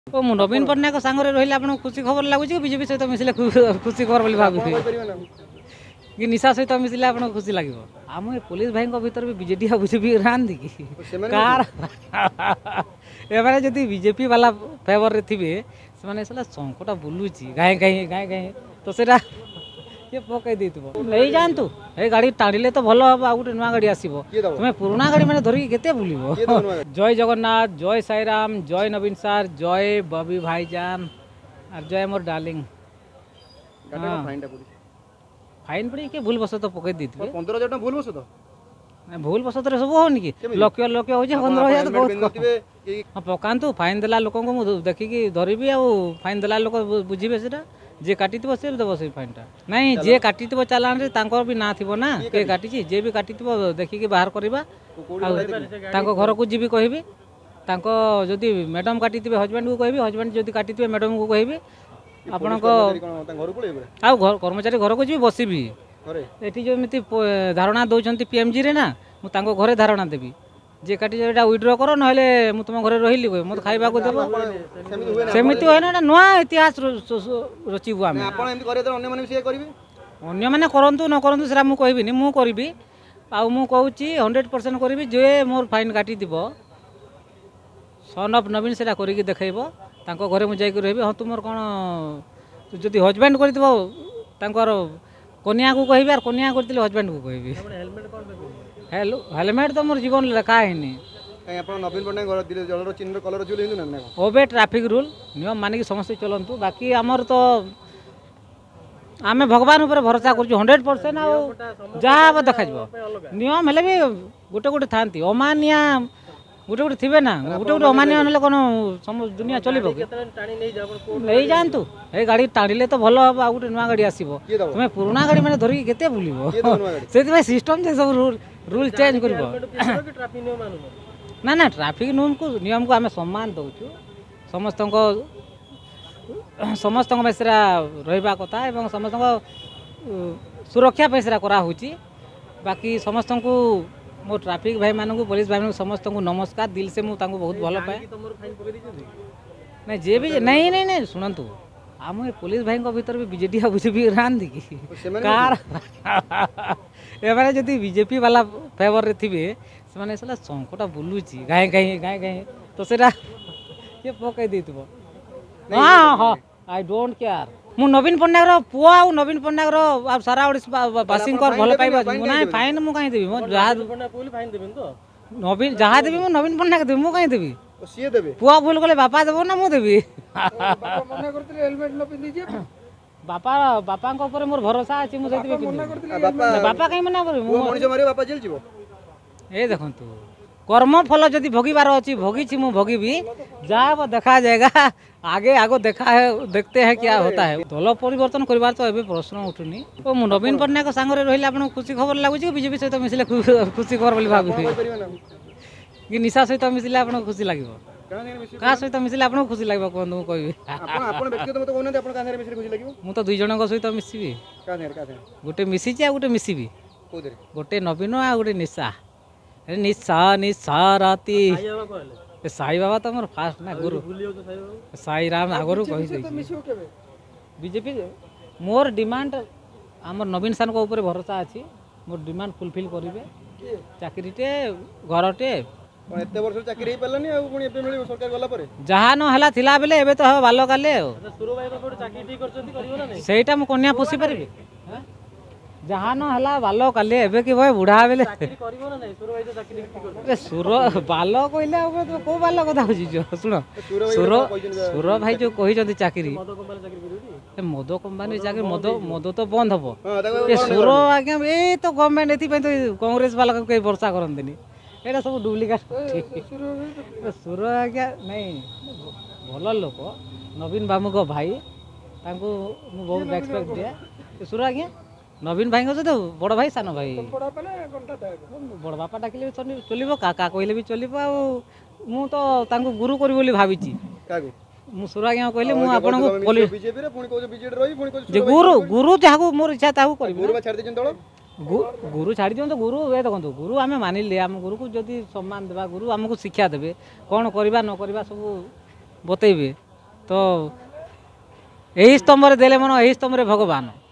ओ मु नवीन पट्टनायक सांगरे रहिले आपन खुशी खबर लागुच कि बीजेपी सहित मिसिले खुशी खबर बोली भाबु कि निशा सहित मिसिले आपन खुशी लागिवो हम पुलिस भाई भीतर भी बीजेडी आ बीजेपी रांदी कि कार एबारे जदी बीजेपी वाला फेवर रे थिबे से माने सला संकटा बुलुची गाय गाय गाय गाय तो सेरा ये पकई देतबो ले जानतु ए गाड़ी टाड़िले तो भलो अब आ गुटे नवा गाड़ी आसीबो तुमे पुराना गाड़ी माने धरि केते बुलिबो जय जगन्नाथ जय साई राम जय नवीन सर जय बबी भाईजान और जय मोर डार्लिंग फाइन पड़ी के भूल बस तो पकई देतबे 15000 टका भूल बस तो भूल बस तो सब होनी कि लक्ष्य लक्ष्य हो जे 15000 तो बहुत पकांतु फाइन देला लोक को मु देखि कि धरिबी आ फाइन देला लोक बुझिबे सेटा जे काटिथिबो से देबो से फाइनटा नहीं जे काटिथिबो चालान रे तांको भी ना थिबो ना के काटिछि जे भी काटिथिबो देखि कि बाहर करबा तांको घर को जीबी कहबी तांको जदी मैडम काटिथिबे हस्बैंड को कहबी हस्बैंड जदी काटिथिबे मैडम को कहबी आपन को घर को लेबे आ घर कर्मचारी घर को जीबी बसिबी एठी जो मिति धारणा दउचंती पीएमजी रे ना मु तांको घरे धारणा देबी जे काटी जेटा विड्रॉ करो नहले मु तुम घरे रहिली कोइ मत खाइबा को देबो सेमिति होय ना नवा इतिहास रचिबो हम आपण एमति करे त अन्य माने से करबे अन्य माने करंतु न करंतु सेरा मु कहबी नि मु करबी आ मु कहूची 100% करबी जे मोर फाइन काटी दिबो सन ऑफ नवीन सेरा करी के देखैबो तांको घरे मु जाई के रहबी ह तुमर कोन जदी हस्बैंड करि दिबो तांकर कन्या को कहबी और कन्या करतिले हस्बैंड को कहबी हेलमेट कोन हेलो हेलमेट तो मोर जीवन लेखा हैनी कहीं आप नवीन पट्टनायक घर दिले जलर चिन्ह कलर जुले हिंदू ना ओबे ट्रैफिक रूल नियम माने कि समस्त चलंतु बाकी हमर तो आमे भगवान ऊपर भरोसा करछु 100% आ जा देखा जबो नियम हेले भी गोटे गोटे थांती अमानिया गोटे गोटे थिबे ना गोटे गोटे अमानिया नले कोन दुनिया चलिबो ले जानतु ए गाड़ी टाड़िले तो भलो अब आ गोटे नवा गाड़ी आसीबो तुमे पुराना गाड़ी माने धरि केते बुलिबो सेति भाई सिस्टम जे सब रूल चेंज करबो ना ना ट्रैफिक नियम को आमे सम्मान दउछु समस्त पैसा रहिबा कथा एवं समस्त सुरक्षा पैसा करा होची बाकी समस्त को मो ट्रैफिक भाई मानू पुलिस भाई मानू समस्त को नमस्कार दिल से मु तांको बहुत भलो पाए नहीं जे भी नहीं नहीं नहीं सुनंतु आम पुलिस भाई भीतर भी बीजेडी आ बीजेपी रांदी कि कार एबारे जदी बीजेपी वाला फेवर रे थिबे से माने सला संकटा बुलुची गाय गाय गाय गाय तो सेरा ये पकई देतबो हां हां आई डोंट केयर मु नवीन पट्टनायक रो पुआ आ नवीन पट्टनायक रो आ सारा ओडिसा बासिंग कर भलो पाइबा मु ना फाइन मु काई देबी मु जहा पुली फाइन देबेन तो नवीन जहा देबी मु नवीन पट्टनायक देबी मु काई देबी सिए देबे पुआ भूल गले बापा देबो ना मु देबी बापा मना करतले हेलमेट न पिंदी जे बापा को ऊपर मोर भरोसा अछि मु सेति बापा काई मना करबी मु मनिष मारे बापा जेल जीवो ए देखंतु कर्म फल जदि भोगिबार अछि भोगी मु भोगिबी जाब देखा जाएगा आगे आगो देखा है देखते हैं क्या होता है दल परिवर्तन करबार तो एबे प्रश्न उठुनी ओ मु नवीन पट्टनायक सांगरे रहिले आपन खुशी खबर लागुच कि बीजेपी सहित मिसिले खुशी खबर बोली भाबु कि निशा सहित मिसिले आपन खुशी लागिवो का सहित मिसिले आपन खुशी लागिवो कोन मु कहबी आपन व्यक्तिगत मत कोन आपन कांधरे मिसिले खुशी लागिवो मु तो दुई जनक सहित मिसिबी कांधरे गोटे मिसिची आ गोटे मिसिबी कोदरे गोटे नवीन आ गोटे निशा निशा निशा राती साई बाबा तो मोर फास्ट ना गुरु साई राम आगरु कहि बीजेपी मोर डिमांड हमर नवीन सान को ऊपर भरोसा अछि मोर डिमांड फुलफिल करिवे चाकरीटे घरटे एते वर्ष चाकरी पल्लानी आ कोन एबे मिली सरकार गला परे जहा न हला थिला बेले एबे तो बालो काले सुरो भाई को चाकरी ठीक करछंती करिवो ना नहीं सेटा मु कन्या पोसी परबी जहा न हला बालो काले एबे कि भाई बुढ़ा बेले चाकरी करिवो ना नहीं सुरो भाई तो चाकरी ठीक करछंती ए सुरो बालो कइले अब तो को बालो कथा होजी जो सुनो सुरो भाई जो कहि जदी चाकरी मदो कंपनी चाकरी मदो तो बंद हबो ए सुरो आगे ए तो गवर्नमेंट एथि पे तो कांग्रेस वाला को वर्षा करंतनी एटा सब डुप्लीकेट सुरो आगे नहीं भल लोक नवीन बाबू को भाई तांको मु बहुत रेस्पेक्ट दिया सुरो आगे नवीन भाई तो बड़ भाई सान भाई बड़ बापा डाकिले चलिबो काका कहले भी चलिबो आ मु तो तांको गुरु करी बोली भाबिची कागो मु सुरा के कहले मु आपन को बोली बीजेपी रे पुनी को बीजेडी रही पुनी को जे गुरु जाहु मोर इच्छा ताहु करी गुरु छाड़ देजन दळ गुरु छाड़ी दियंतो गुरु ए देखंतु गुरु आमे मानिले हम गुरु को जदी सम्मान देबा गुरु हमको शिक्षा देबे कोन करबा न करबा सब बतैबे तो यही स्तंभ देले मन यही स्तंभ भगवान।